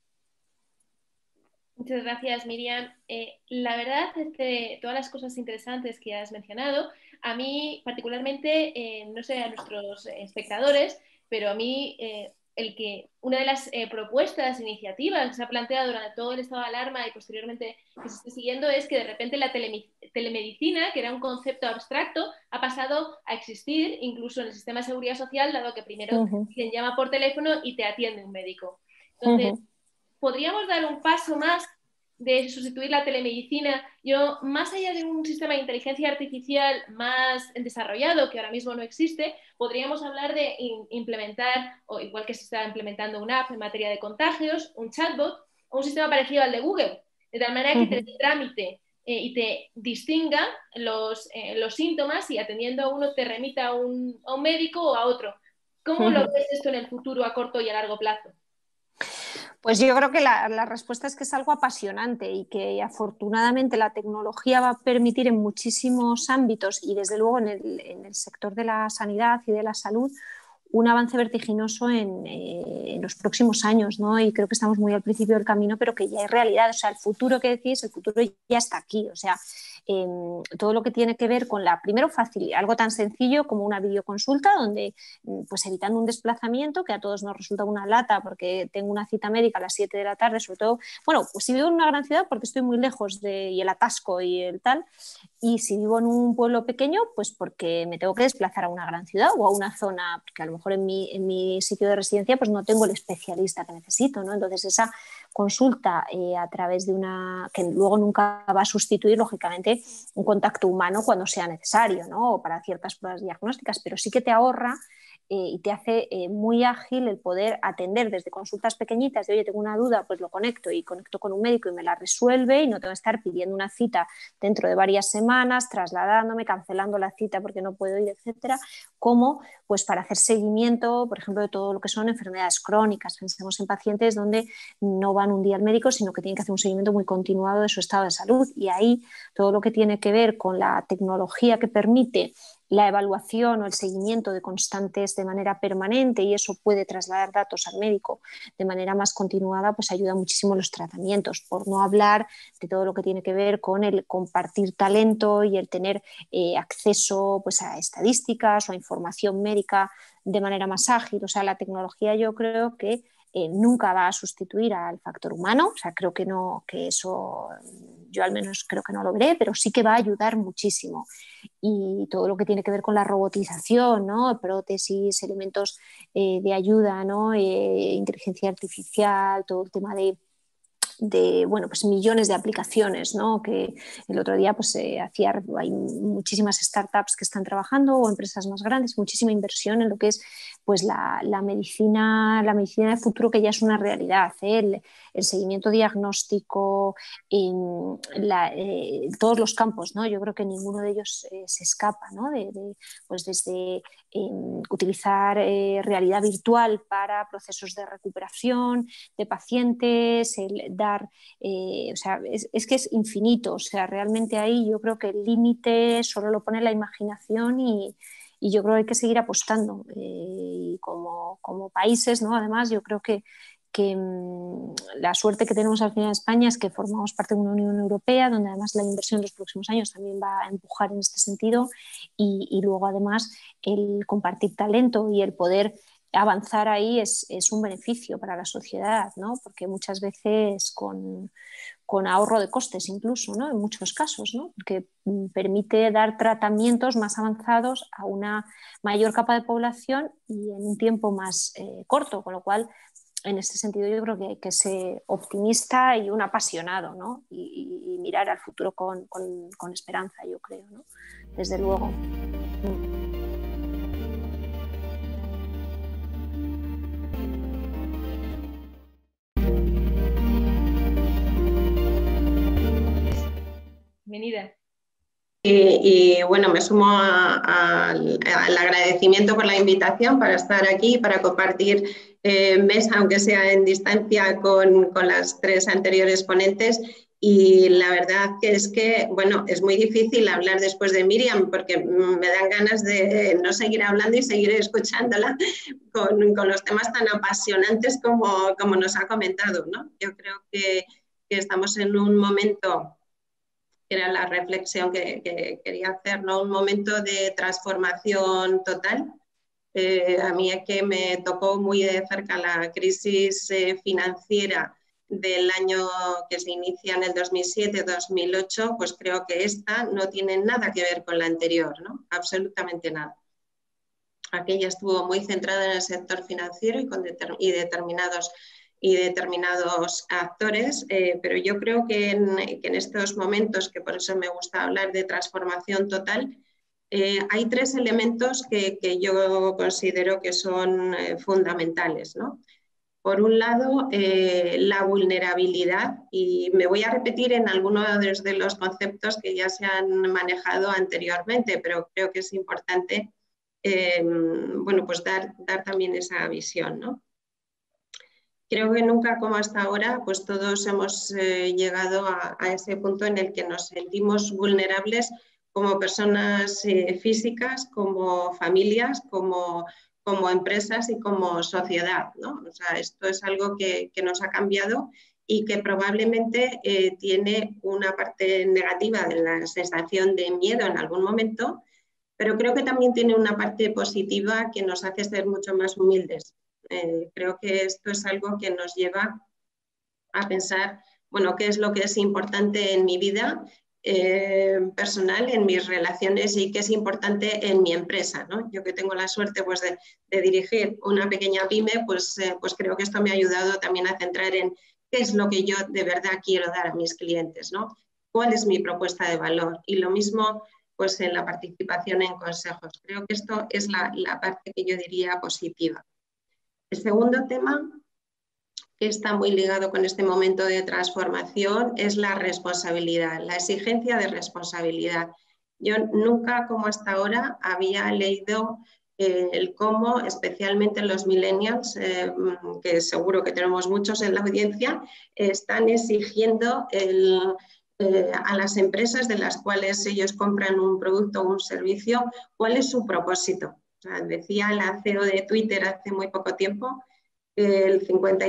Muchas gracias, Miriam. La verdad es que todas las cosas interesantes que has mencionado, a mí particularmente, no sé a nuestros espectadores, pero a mí una de las propuestas, iniciativas que se ha planteado durante todo el estado de alarma y posteriormente que se esté siguiendo es que de repente la telemedicina, que era un concepto abstracto, ha pasado a existir incluso en el sistema de seguridad social, dado que primero quien llama por teléfono y te atiende un médico. Entonces, podríamos dar un paso más de sustituir la telemedicina. Yo, más allá de un sistema de inteligencia artificial más desarrollado, que ahora mismo no existe, podríamos hablar de implementar, o igual que se está implementando una app en materia de contagios, un chatbot o un sistema parecido al de Google, de tal manera que te dé trámite y te distinga los síntomas y atendiendo a uno te remita a un médico o a otro. ¿Cómo lo ves esto en el futuro a corto y a largo plazo? Pues yo creo que la respuesta es que es algo apasionante y que afortunadamente la tecnología va a permitir en muchísimos ámbitos y desde luego en el sector de la sanidad y de la salud un avance vertiginoso en los próximos años, ¿no? Y creo que estamos muy al principio del camino, pero que ya es realidad. O sea, el futuro que decís, el futuro ya está aquí. O sea, todo lo que tiene que ver con primero algo tan sencillo como una videoconsulta donde pues evitando un desplazamiento que a todos nos resulta una lata porque tengo una cita médica a las 7 de la tarde, sobre todo, bueno, pues si vivo en una gran ciudad porque estoy muy lejos y el atasco y el tal, y si vivo en un pueblo pequeño pues porque me tengo que desplazar a una gran ciudad o a una zona, porque a lo mejor en mi sitio de residencia pues no tengo el especialista que necesito, ¿no? Entonces esa consulta a través de que luego nunca va a sustituir lógicamente un contacto humano cuando sea necesario, ¿no? O para ciertas pruebas diagnósticas, pero sí que te ahorra y te hace muy ágil el poder atender desde consultas pequeñitas de oye, tengo una duda, pues lo conecto con un médico y me la resuelve y no tengo que estar pidiendo una cita dentro de varias semanas, trasladándome, cancelando la cita porque no puedo ir, etcétera, como pues para hacer seguimiento, por ejemplo, de todo lo que son enfermedades crónicas. Pensemos en pacientes donde no van un día al médico, sino que tienen que hacer un seguimiento muy continuado de su estado de salud y ahí todo lo que tiene que ver con la tecnología que permite la evaluación o el seguimiento de constantes de manera permanente y eso puede trasladar datos al médico de manera más continuada, pues ayuda muchísimo los tratamientos, por no hablar de todo lo que tiene que ver con el compartir talento y el tener acceso pues, a estadísticas o a información médica de manera más ágil. O sea, la tecnología yo creo que nunca va a sustituir al factor humano, o sea, creo que no, que eso yo al menos creo que no lo veré, pero sí que va a ayudar muchísimo. Y todo lo que tiene que ver con la robotización, ¿no? Prótesis, elementos de ayuda, ¿no? Inteligencia artificial, todo el tema de bueno, pues millones de aplicaciones, ¿no? Que el otro día pues, hay muchísimas startups que están trabajando o empresas más grandes, muchísima inversión en lo que es pues, la medicina de futuro que ya es una realidad, ¿eh? El seguimiento diagnóstico en todos los campos, ¿no? Yo creo que ninguno de ellos se escapa, ¿no? Pues desde utilizar realidad virtual para procesos de recuperación de pacientes, el dar, o sea, es que es infinito, o sea, realmente ahí yo creo que el límite solo lo pone la imaginación y yo creo que hay que seguir apostando y como países, ¿no? Además yo creo que la suerte que tenemos al final en España es que formamos parte de una Unión Europea donde además la inversión en los próximos años también va a empujar en este sentido y luego además el compartir talento y el poder avanzar ahí es un beneficio para la sociedad, ¿no? Porque muchas veces con ahorro de costes incluso, ¿no? En muchos casos, ¿no? Porque permite dar tratamientos más avanzados a una mayor capa de población y en un tiempo más corto, con lo cual en este sentido yo creo que hay que ser optimista y un apasionado, ¿no? Y mirar al futuro con esperanza, yo creo, ¿no? Desde luego. Bienvenida. Y bueno, me sumo al agradecimiento por la invitación para estar aquí, para compartir mesa, aunque sea en distancia, con las tres anteriores ponentes. Y la verdad que es que, bueno, es muy difícil hablar después de Miriam porque me dan ganas de no seguir hablando y seguir escuchándola con los temas tan apasionantes como nos ha comentado, ¿no? Yo creo que estamos en un momento, que era la reflexión que quería hacer, ¿no? Un momento de transformación total A mí es que me tocó muy de cerca la crisis financiera del año que se inicia en el 2007-2008, pues creo que esta no tiene nada que ver con la anterior, ¿no? Absolutamente nada. Aquella estuvo muy centrada en el sector financiero y determinados actores, pero yo creo que en estos momentos, que por eso me gusta hablar de transformación total, hay tres elementos que yo considero que son fundamentales, ¿no? Por un lado, la vulnerabilidad, y me voy a repetir en algunos de los conceptos que ya se han manejado anteriormente, pero creo que es importante bueno, pues dar también esa visión, ¿no? Creo que nunca como hasta ahora, pues todos hemos llegado a ese punto en el que nos sentimos vulnerables como personas físicas, como familias, como empresas y como sociedad, ¿no? O sea, esto es algo que nos ha cambiado y que probablemente tiene una parte negativa de la sensación de miedo en algún momento, pero creo que también tiene una parte positiva que nos hace ser mucho más humildes. Creo que esto es algo que nos lleva a pensar, bueno, qué es lo que es importante en mi vida personal, en mis relaciones y qué es importante en mi empresa, ¿no? Yo que tengo la suerte pues, de dirigir una pequeña pyme, pues creo que esto me ha ayudado también a centrar en qué es lo que yo de verdad quiero dar a mis clientes, ¿no? ¿Cuál es mi propuesta de valor? Y lo mismo pues, en la participación en consejos. Creo que esto es la parte que yo diría positiva. El segundo tema, que está muy ligado con este momento de transformación, es la responsabilidad, la exigencia de responsabilidad. Yo nunca, como hasta ahora, había leído el cómo, especialmente los millennials, que seguro que tenemos muchos en la audiencia, están exigiendo a las empresas de las cuales ellos compran un producto o un servicio, cuál es su propósito. O sea, decía la CEO de Twitter hace muy poco tiempo, el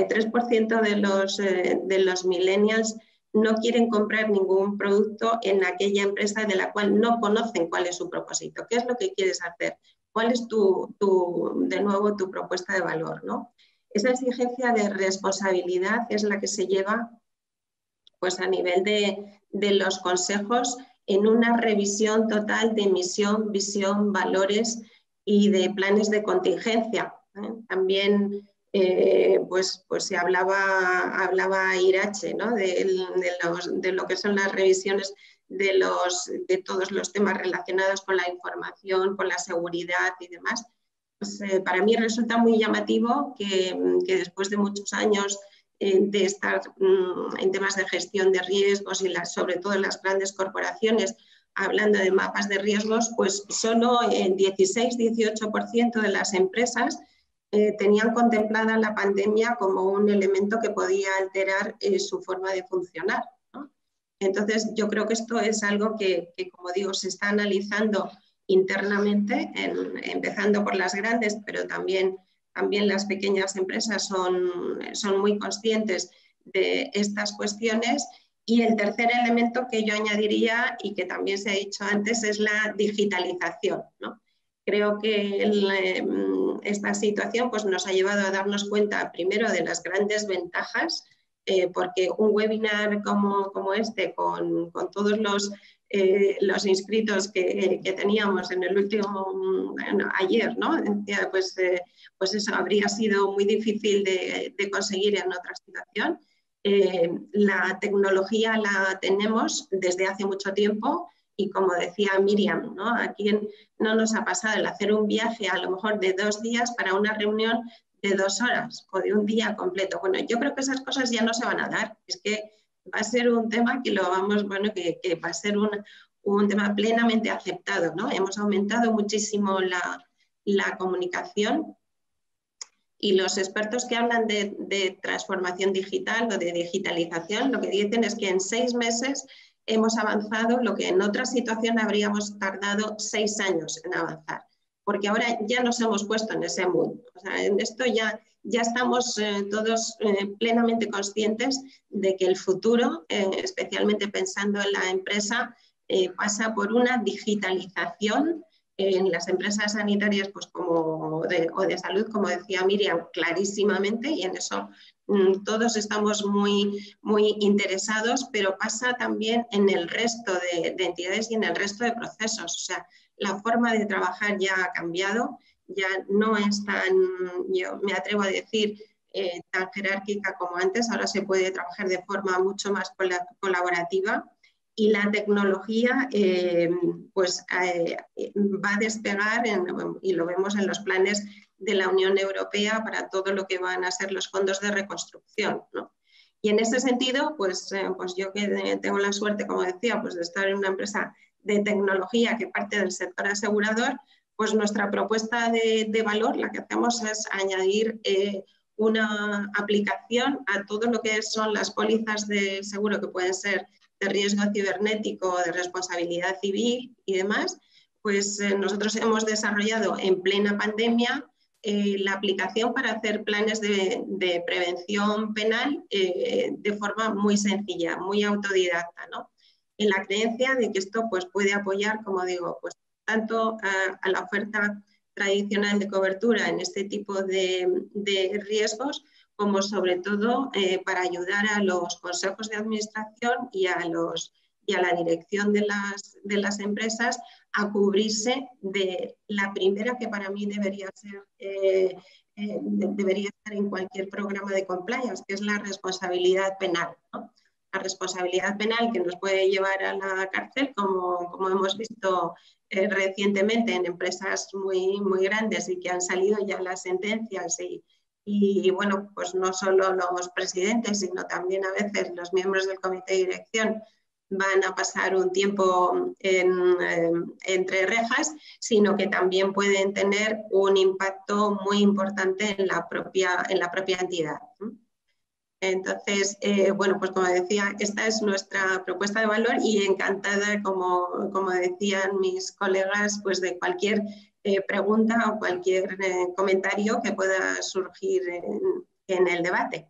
53% de los millennials no quieren comprar ningún producto en aquella empresa de la cual no conocen cuál es su propósito. ¿Qué es lo que quieres hacer? ¿Cuál es de nuevo tu propuesta de valor, ¿no? Esa exigencia de responsabilidad es la que se lleva pues, a nivel de los consejos en una revisión total de misión, visión, valores y de planes de contingencia. También pues se hablaba Irache, ¿no? de lo que son las revisiones de todos los temas relacionados con la información, con la seguridad y demás. Pues, para mí resulta muy llamativo que después de muchos años de estar en temas de gestión de riesgos y sobre todo en las grandes corporaciones, hablando de mapas de riesgos, pues solo el 16-18% de las empresas tenían contemplada la pandemia como un elemento que podía alterar su forma de funcionar, ¿no? Entonces, yo creo que esto es algo que, como digo, se está analizando internamente, empezando por las grandes, pero también las pequeñas empresas son muy conscientes de estas cuestiones. Y el tercer elemento que yo añadiría y que también se ha dicho antes es la digitalización, ¿no? Creo que esta situación pues, nos ha llevado a darnos cuenta primero de las grandes ventajas, porque un webinar como este, con todos los inscritos que teníamos en el último, ayer, ¿no? Pues eso habría sido muy difícil de conseguir en otra situación. La tecnología la tenemos desde hace mucho tiempo y como decía Miriam, ¿no? ¿A quién no nos ha pasado el hacer un viaje a lo mejor de 2 días para una reunión de 2 horas o de un día completo? Bueno, yo creo que esas cosas ya no se van a dar. Es que va a ser un tema que que va a ser un tema plenamente aceptado, ¿no? Hemos aumentado muchísimo la comunicación. Y los expertos que hablan de transformación digital o de digitalización, lo que dicen es que en 6 meses hemos avanzado lo que en otra situación habríamos tardado 6 años en avanzar, porque ahora ya nos hemos puesto en ese mood. O sea, en esto ya estamos todos plenamente conscientes de que el futuro, especialmente pensando en la empresa, pasa por una digitalización en las empresas sanitarias pues o de salud, como decía Miriam, clarísimamente, y en eso todos estamos muy, muy interesados, pero pasa también en el resto de entidades y en el resto de procesos. O sea, la forma de trabajar ya ha cambiado, ya no es tan, yo me atrevo a decir, tan jerárquica como antes. Ahora se puede trabajar de forma mucho más colaborativa. Y la tecnología va a despegar, y lo vemos en los planes de la Unión Europea para todo lo que van a ser los fondos de reconstrucción, ¿no? Y en ese sentido, pues yo que tengo la suerte, como decía, pues de estar en una empresa de tecnología que parte del sector asegurador, pues nuestra propuesta de valor, la que hacemos es añadir una aplicación a todo lo que son las pólizas de seguro que pueden ser de riesgo cibernético, de responsabilidad civil y demás. Pues nosotros hemos desarrollado en plena pandemia la aplicación para hacer planes de prevención penal de forma muy sencilla, muy autodidacta, ¿no? En la creencia de que esto pues, puede apoyar, como digo, pues, tanto a la oferta tradicional de cobertura en este tipo de riesgos, como sobre todo para ayudar a los consejos de administración y a la dirección de las empresas a cubrirse de la primera que para mí debería estar en cualquier programa de compliance, que es la responsabilidad penal, ¿no? La responsabilidad penal que nos puede llevar a la cárcel, como hemos visto recientemente en empresas muy, muy grandes y que han salido ya las sentencias y bueno, pues no solo los presidentes, sino también a veces los miembros del comité de dirección van a pasar un tiempo entre rejas, sino que también pueden tener un impacto muy importante en la propia entidad. Entonces, bueno, pues como decía, esta es nuestra propuesta de valor y encantada, como decían mis colegas, pues de cualquier pregunta o cualquier comentario que pueda surgir en el debate.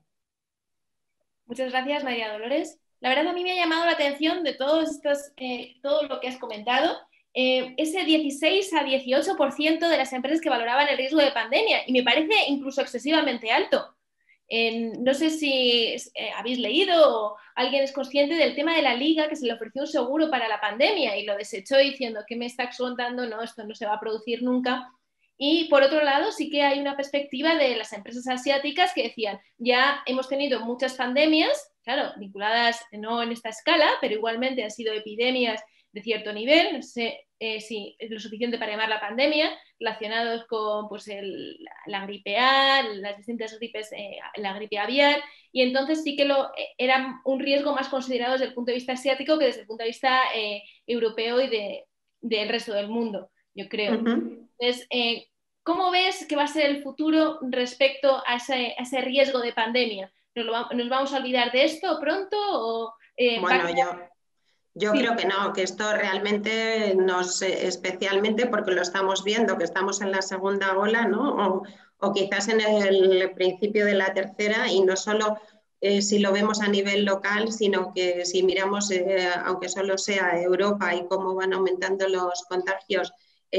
Muchas gracias, María Dolores. La verdad a mí me ha llamado la atención de todo lo que has comentado, ese 16 a 18% de las empresas que valoraban el riesgo de pandemia, y me parece incluso excesivamente alto. No sé si habéis leído o alguien es consciente del tema de la Liga, que se le ofreció un seguro para la pandemia y lo desechó diciendo que me está contando, no, esto no se va a producir nunca. Y por otro lado, sí que hay una perspectiva de las empresas asiáticas que decían, ya hemos tenido muchas pandemias, claro, vinculadas no en esta escala, pero igualmente han sido epidemias de cierto nivel, no sé si es lo suficiente para llamar la pandemia, relacionados con pues, la gripe A, las distintas gripes, la gripe aviar, y entonces sí que era un riesgo más considerado desde el punto de vista asiático que desde el punto de vista europeo y del resto del mundo, yo creo. Entonces, ¿cómo ves que va a ser el futuro respecto a ese riesgo de pandemia? ¿Nos vamos a olvidar de esto pronto? O, bueno, yo creo que no, que esto realmente especialmente porque lo estamos viendo, que estamos en la segunda ola, ¿no? O quizás en el principio de la tercera, y no solo si lo vemos a nivel local, sino que si miramos, aunque solo sea Europa y cómo van aumentando los contagios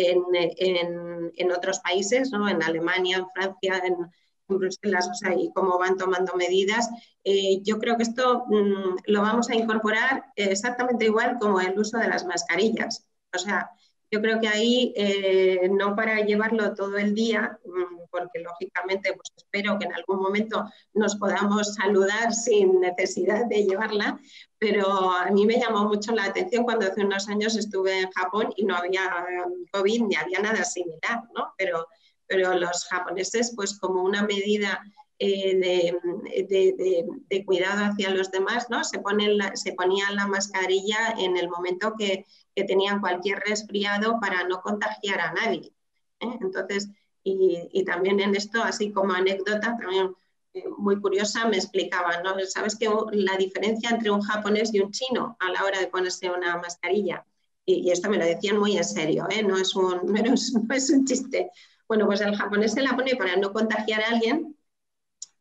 en otros países, ¿no? En Alemania, en Francia, en Bruselas, o sea, y cómo van tomando medidas. Yo creo que esto lo vamos a incorporar exactamente igual como el uso de las mascarillas. O sea, yo creo que ahí no para llevarlo todo el día, porque lógicamente pues espero que en algún momento nos podamos saludar sin necesidad de llevarla, pero a mí me llamó mucho la atención cuando hace unos años estuve en Japón y no había COVID ni había nada similar, ¿no? Pero los japoneses, pues como una medida de cuidado hacia los demás, ¿no? Se ponían la mascarilla en el momento que tenían cualquier resfriado para no contagiar a nadie. Entonces, y también en esto, así como anécdota, también muy curiosa, me explicaban, ¿no? ¿Sabes que la diferencia entre un japonés y un chino a la hora de ponerse una mascarilla? Y esto me lo decían muy en serio, no es un chiste. Bueno, pues el japonés se la pone para no contagiar a alguien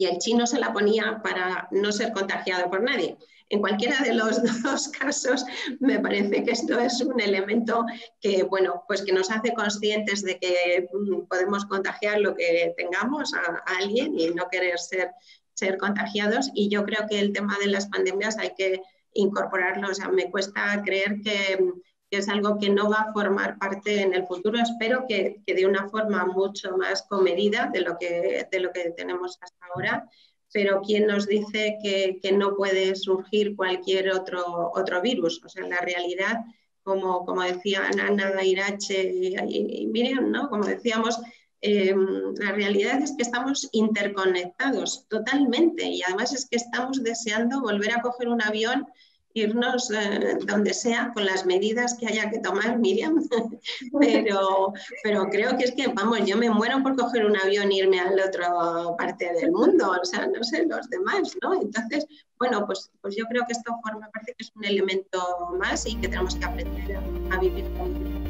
y el chino se la ponía para no ser contagiado por nadie. En cualquiera de los dos casos, me parece que esto es un elemento que, bueno, pues que nos hace conscientes de que podemos contagiar lo que tengamos a alguien y no querer ser contagiados. Y yo creo que el tema de las pandemias hay que incorporarlo. O sea, me cuesta creer que es algo que no va a formar parte en el futuro. Espero que de una forma mucho más comedida de lo que tenemos hasta ahora. Pero ¿quién nos dice que no puede surgir cualquier otro virus? O sea, la realidad, como decían Ana, Irache y Miriam, ¿no? Como decíamos, la realidad es que estamos interconectados totalmente y además es que estamos deseando volver a coger un avión, irnos donde sea con las medidas que haya que tomar, Miriam, pero creo que es que, vamos, yo me muero por coger un avión e irme a la otra parte del mundo, o sea, no sé, los demás, ¿no? Entonces, bueno, pues yo creo que esto forma parte, que es un elemento más y que tenemos que aprender a vivir con él.